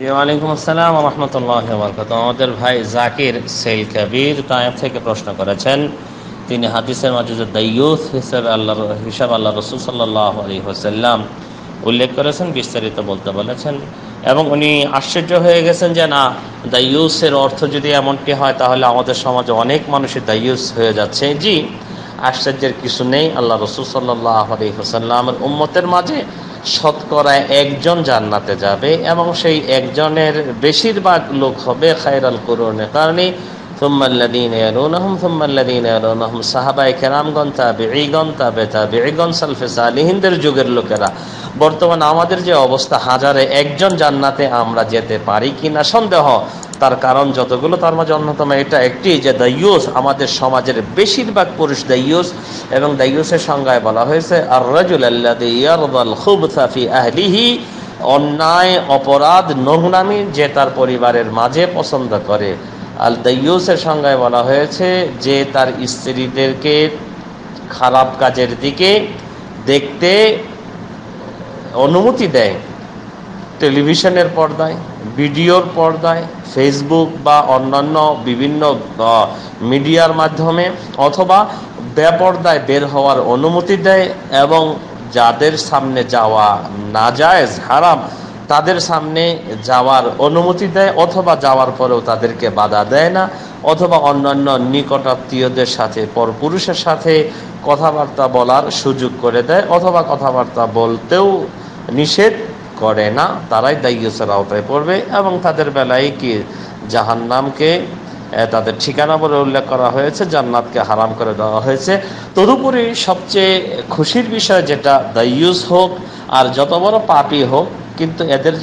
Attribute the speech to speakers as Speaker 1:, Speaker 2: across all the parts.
Speaker 1: ওয়ালাইকুম আসসালাম ওয়া রাহমাতুল্লাহি ওয়া বারাকাতুহু। আমাদের ভাই জাকির সেল কবির তায়েফ থেকে প্রশ্ন করেছেন। তিনি হাদিসের মাঝে যে দাইয়ুস হিসেবে আল্লাহ রাসূল সাল্লাল্লাহু আলাইহি ওয়াসাল্লাম উল্লেখ করেছেন, বিস্তারিত বলতে বলেছেন এবং উনি আশ্চর্য হয়ে গেছেন যে না, দাইয়ুসের অর্থ যদি এমনটি হয় তাহলে আমাদের সমাজে অনেক মানুষই দাইয়ুস হয়ে যাচ্ছে। জি, আশ্চর্যের কিছু নেই। আল্লাহ রাসূল সাল্লাল্লাহু আলাইহি ওয়াসাল্লামের উম্মতের মাঝে শতকরা একজন জান্নাতে যাবে এবং সেই একজনের বেশিরভাগ লোক হবে খায়রাল কুরুনে কারণে সুম্মাল্লাযীনা ইয়ালুনাহুম সুম্মাল্লাযীনা ইয়ালুনাহুম, সাহাবায়ে কেরামগণ, তাবেঈগণ, তাবেঈগণ, সালফে সালিহিনদের যুগের লোকেরা। বর্তমানে আমাদের যে অবস্থা, হাজারে একজন জান্নাতে আমরা যেতে পারি কিনা সন্দেহ। তার কারণ যতগুলো, তার মাঝে অন্যতম এটা একটি যে দাইয়ুস, আমাদের সমাজের বেশিরভাগ পুরুষ দাইয়ুস। এবং দাইয়ুসের সংজ্ঞায় বলা হয়েছে আর রাজুল আল্লাযী ইয়ারদাল খুবসা ফি আহলিহি, অন্যায়, অপরাধ, নোংরামি যে তার পরিবারের মাঝে পছন্দ করে। আল দাইয়ুসের সংজ্ঞায় বলা হয়েছে যে তার স্ত্রীদেরকে খারাপ কাজের দিকে দেখতে অনুমতি দেয়, টেলিভিশনের পর্দায়, ভিডিওর পর্দায়, ফেসবুক বা অন্যান্য বিভিন্ন মিডিয়ার মাধ্যমে, অথবা বেপর্দায় বের হওয়ার অনুমতি দেয় এবং যাদের সামনে যাওয়া নাজায়েজ, হারাম, তাদের সামনে যাওয়ার অনুমতি দেয়, অথবা যাওয়ার পরেও তাদেরকে বাধা দেয় না, অথবা অন্যান্য নিকটাত্মীয়দের সাথে, পরপুরুষের সাথে কথাবার্তা বলার সুযোগ করে দেয়, অথবা কথাবার্তা বলতেও নিষেধ করে না। তারাই দাইয়ুসের আওতায় পড়বে এবং তাদের বেলায় কি জাহান্নামকে তাদের ঠিকানা বলে উল্লেখ করা হয়েছে, জান্নাতকে হারাম করে দেওয়া হয়েছে। তদুপরি সবচেয়ে খুশির বিষয় যেটা, দাইয়ুস হোক আর যত বড় পাপী হোক, কিন্তু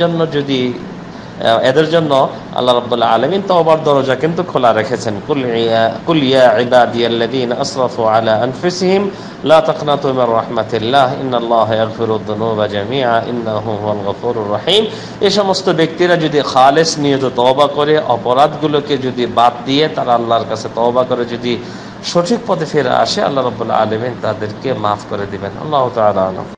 Speaker 1: এদের জন্য আল্লাহ রাব্বুল আলামিন তওবার দরজা কিন্তু খোলা রেখেছেন। কুল ইয়া ইবাদিয়াল্লাযীনা আসরাফু আলা আনফুসিহিম লা তাকনাতু মির রাহমাতিল্লাহ ইন্নাল্লাহা ইয়াগফিরুদ যুনুবা জামিআ ইন্নাহু হুয়াল গফুরুর রহিম। এই সমস্ত ব্যক্তিরা যদি খালেস নিয়তে তওবা করে, অপরাধগুলোকে যদি বাদ দিয়ে তারা আল্লাহর কাছে তওবা করে যদি সঠিক পথে ফিরে আসে, আল্লাহ রাব্বুল আলামিন তাদেরকে মাফ করে দিবেন। আল্লাহু তাআলা আলাম।